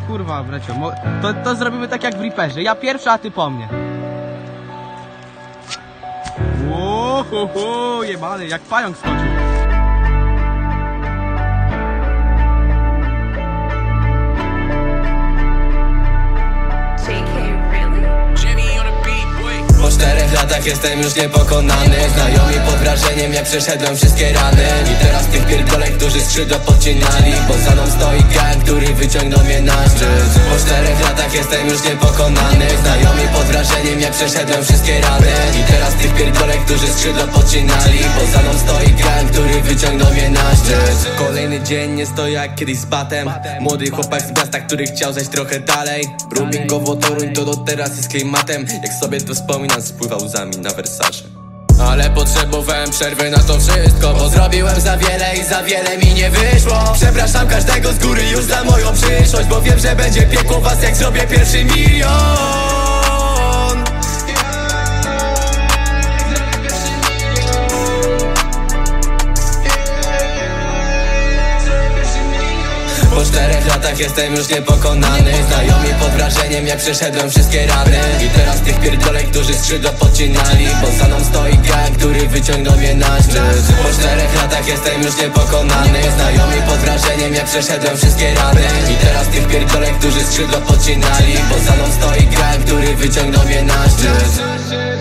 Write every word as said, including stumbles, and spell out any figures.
kurwa, bracio, to, to zrobimy tak jak w Reaperze. Ja pierwszy, a ty po mnie. Łohoho, jebany, jak pająk skoczył. Po czterech latach jestem już niepokonany. Znajomi pod wrażeniem, jak przeszedłem wszystkie rany. I teraz tych pierdolek, którzy skrzydła podcinali, bo za mną stoi gang, który wyciągnął mnie na szczyt. Po czterech latach jestem już niepokonany. Znajomi pod wrażeniem, jak przeszedłem wszystkie rany. I teraz tych pierdolek, którzy skrzydła podcinali, bo za mną stoi gang, który wyciągnął mnie na szczyt. Kolejny dzień nie stoi jak kiedyś z batem. Młody chłopak z miasta, który chciał zejść trochę dalej. Broomingowo Toruń to do teraz jest klimatem. Jak sobie to wspominam, spływał łzami na wersaże. Ale potrzebowałem przerwy na to wszystko, bo zrobiłem za wiele i za wiele mi nie wyszło. Przepraszam każdego z góry już za moją przyszłość, bo wiem, że będzie piekło was, jak zrobię pierwszy milion. Po czterech latach jestem już niepokonany. Znajomi pod wrażeniem, jak przeszedłem wszystkie rany. I teraz tych pierdolek, którzy skrzydła podcinali, bo za mną stoi gang, który wyciągnął mnie na szczyt. Po czterech latach jestem już niepokonany. Znajomi pod wrażeniem, jak przeszedłem wszystkie rany. I teraz tych pierdolek, którzy skrzydła podcinali, bo za mną stoi gang, który wyciągnął mnie na szczyt.